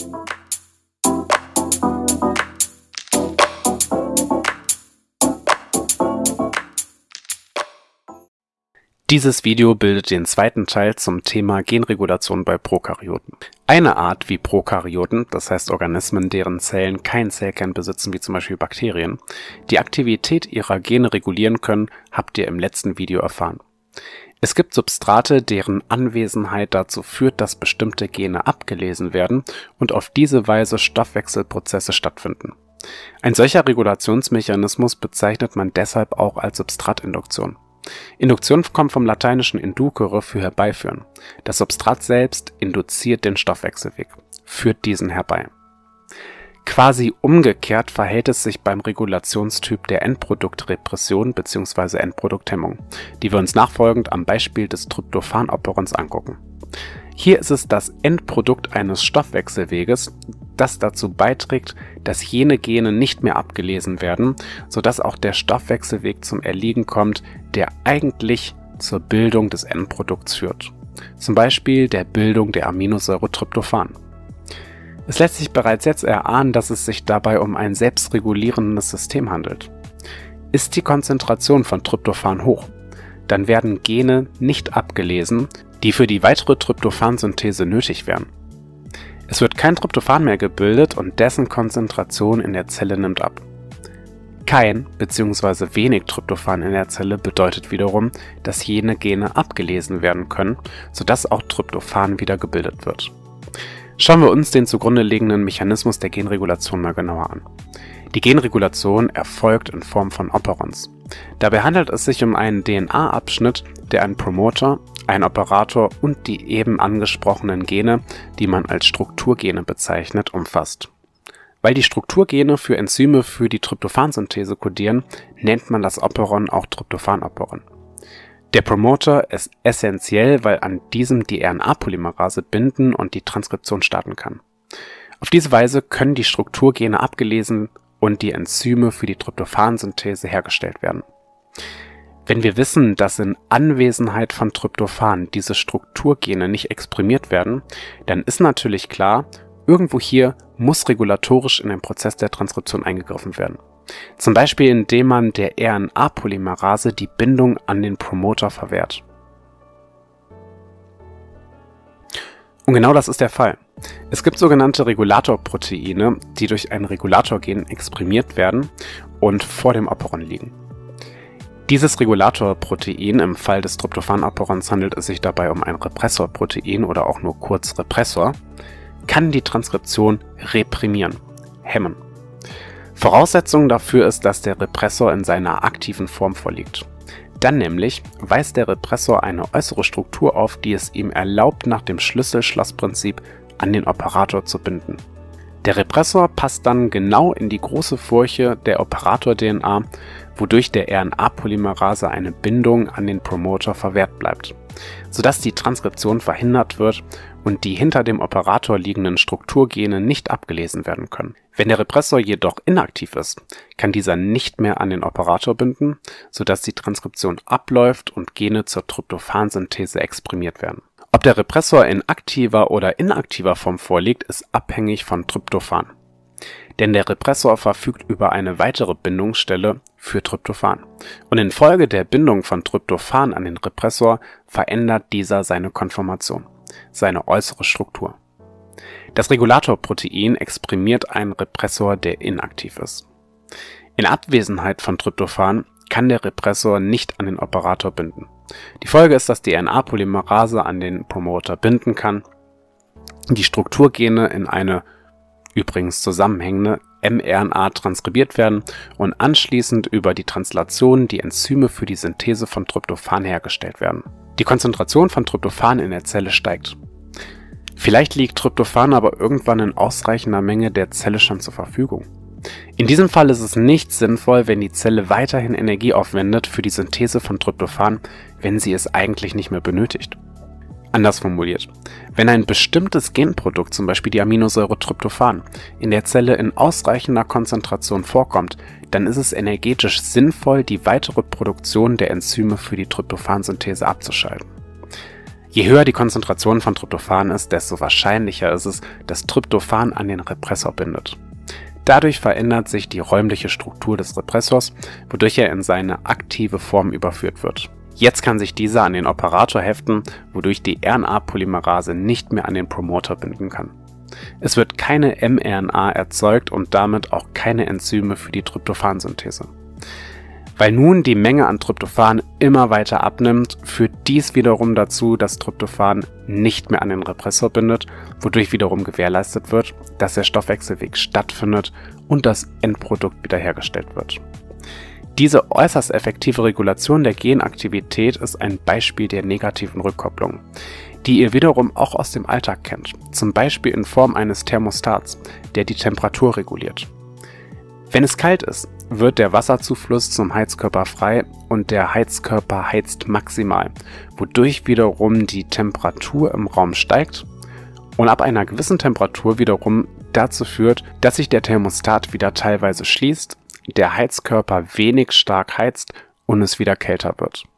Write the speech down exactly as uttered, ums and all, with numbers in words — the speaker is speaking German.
Dieses Video bildet den zweiten Teil zum Thema Genregulation bei Prokaryoten. Eine Art wie Prokaryoten, das heißt Organismen, deren Zellen keinen Zellkern besitzen, wie zum Beispiel Bakterien, die Aktivität ihrer Gene regulieren können, habt ihr im letzten Video erfahren. Es gibt Substrate, deren Anwesenheit dazu führt, dass bestimmte Gene abgelesen werden und auf diese Weise Stoffwechselprozesse stattfinden. Ein solcher Regulationsmechanismus bezeichnet man deshalb auch als Substratinduktion. Induktion kommt vom lateinischen inducere für herbeiführen. Das Substrat selbst induziert den Stoffwechselweg, führt diesen herbei. Quasi umgekehrt verhält es sich beim Regulationstyp der Endproduktrepression bzw. Endprodukthemmung, die wir uns nachfolgend am Beispiel des Tryptophan-Operons angucken. Hier ist es das Endprodukt eines Stoffwechselweges, das dazu beiträgt, dass jene Gene nicht mehr abgelesen werden, sodass auch der Stoffwechselweg zum Erliegen kommt, der eigentlich zur Bildung des Endprodukts führt. Zum Beispiel der Bildung der Aminosäure Tryptophan. Es lässt sich bereits jetzt erahnen, dass es sich dabei um ein selbstregulierendes System handelt. Ist die Konzentration von Tryptophan hoch, dann werden Gene nicht abgelesen, die für die weitere Tryptophansynthese nötig wären. Es wird kein Tryptophan mehr gebildet und dessen Konzentration in der Zelle nimmt ab. Kein bzw. wenig Tryptophan in der Zelle bedeutet wiederum, dass jene Gene abgelesen werden können, sodass auch Tryptophan wieder gebildet wird. Schauen wir uns den zugrunde liegenden Mechanismus der Genregulation mal genauer an. Die Genregulation erfolgt in Form von Operons. Dabei handelt es sich um einen D N A-Abschnitt, der einen Promoter, einen Operator und die eben angesprochenen Gene, die man als Strukturgene bezeichnet, umfasst. Weil die Strukturgene für Enzyme für die Tryptophansynthese kodieren, nennt man das Operon auch Tryptophanoperon. Der Promoter ist essentiell, weil an diesem die R N A-Polymerase binden und die Transkription starten kann. Auf diese Weise können die Strukturgene abgelesen und die Enzyme für die Tryptophansynthese hergestellt werden. Wenn wir wissen, dass in Anwesenheit von Tryptophan diese Strukturgene nicht exprimiert werden, dann ist natürlich klar, irgendwo hier muss regulatorisch in den Prozess der Transkription eingegriffen werden. Zum Beispiel indem man der R N A-Polymerase die Bindung an den Promoter verwehrt. Und genau das ist der Fall. Es gibt sogenannte Regulatorproteine, die durch ein Regulatorgen exprimiert werden und vor dem Operon liegen. Dieses Regulatorprotein, im Fall des Tryptophan-Operons handelt es sich dabei um ein Repressorprotein oder auch nur kurz Repressor, kann die Transkription reprimieren, hemmen. Voraussetzung dafür ist, dass der Repressor in seiner aktiven Form vorliegt. Dann nämlich weist der Repressor eine äußere Struktur auf, die es ihm erlaubt, nach dem Schlüssel-Schloss-Prinzip an den Operator zu binden. Der Repressor passt dann genau in die große Furche der Operator-D N A, wodurch der R N A-Polymerase eine Bindung an den Promoter verwehrt bleibt, sodass die Transkription verhindert wird und die hinter dem Operator liegenden Strukturgene nicht abgelesen werden können. Wenn der Repressor jedoch inaktiv ist, kann dieser nicht mehr an den Operator binden, sodass die Transkription abläuft und Gene zur Tryptophansynthese exprimiert werden. Ob der Repressor in aktiver oder inaktiver Form vorliegt, ist abhängig von Tryptophan. Denn der Repressor verfügt über eine weitere Bindungsstelle für Tryptophan. Und infolge der Bindung von Tryptophan an den Repressor verändert dieser seine Konformation, seine äußere Struktur. Das Regulatorprotein exprimiert einen Repressor, der inaktiv ist. In Abwesenheit von Tryptophan kann der Repressor nicht an den Operator binden. Die Folge ist, dass die R N A-Polymerase an den Promoter binden kann, die Strukturgene in eine übrigens zusammenhängende mRNA transkribiert werden und anschließend über die Translation die Enzyme für die Synthese von Tryptophan hergestellt werden. Die Konzentration von Tryptophan in der Zelle steigt. Vielleicht liegt Tryptophan aber irgendwann in ausreichender Menge der Zelle schon zur Verfügung. In diesem Fall ist es nicht sinnvoll, wenn die Zelle weiterhin Energie aufwendet für die Synthese von Tryptophan, wenn sie es eigentlich nicht mehr benötigt. Anders formuliert, wenn ein bestimmtes Genprodukt, zum Beispiel die Aminosäure Tryptophan, in der Zelle in ausreichender Konzentration vorkommt, dann ist es energetisch sinnvoll, die weitere Produktion der Enzyme für die Tryptophansynthese abzuschalten. Je höher die Konzentration von Tryptophan ist, desto wahrscheinlicher ist es, dass Tryptophan an den Repressor bindet. Dadurch verändert sich die räumliche Struktur des Repressors, wodurch er in seine aktive Form überführt wird. Jetzt kann sich dieser an den Operator heften, wodurch die R N A-Polymerase nicht mehr an den Promoter binden kann. Es wird keine mRNA erzeugt und damit auch keine Enzyme für die Tryptophansynthese. Weil nun die Menge an Tryptophan immer weiter abnimmt, führt dies wiederum dazu, dass Tryptophan nicht mehr an den Repressor bindet, wodurch wiederum gewährleistet wird, dass der Stoffwechselweg stattfindet und das Endprodukt wiederhergestellt wird. Diese äußerst effektive Regulation der Genaktivität ist ein Beispiel der negativen Rückkopplung, die ihr wiederum auch aus dem Alltag kennt, zum Beispiel in Form eines Thermostats, der die Temperatur reguliert. Wenn es kalt ist, wird der Wasserzufluss zum Heizkörper frei und der Heizkörper heizt maximal, wodurch wiederum die Temperatur im Raum steigt und ab einer gewissen Temperatur wiederum dazu führt, dass sich der Thermostat wieder teilweise schließt, der Heizkörper wenig stark heizt und es wieder kälter wird.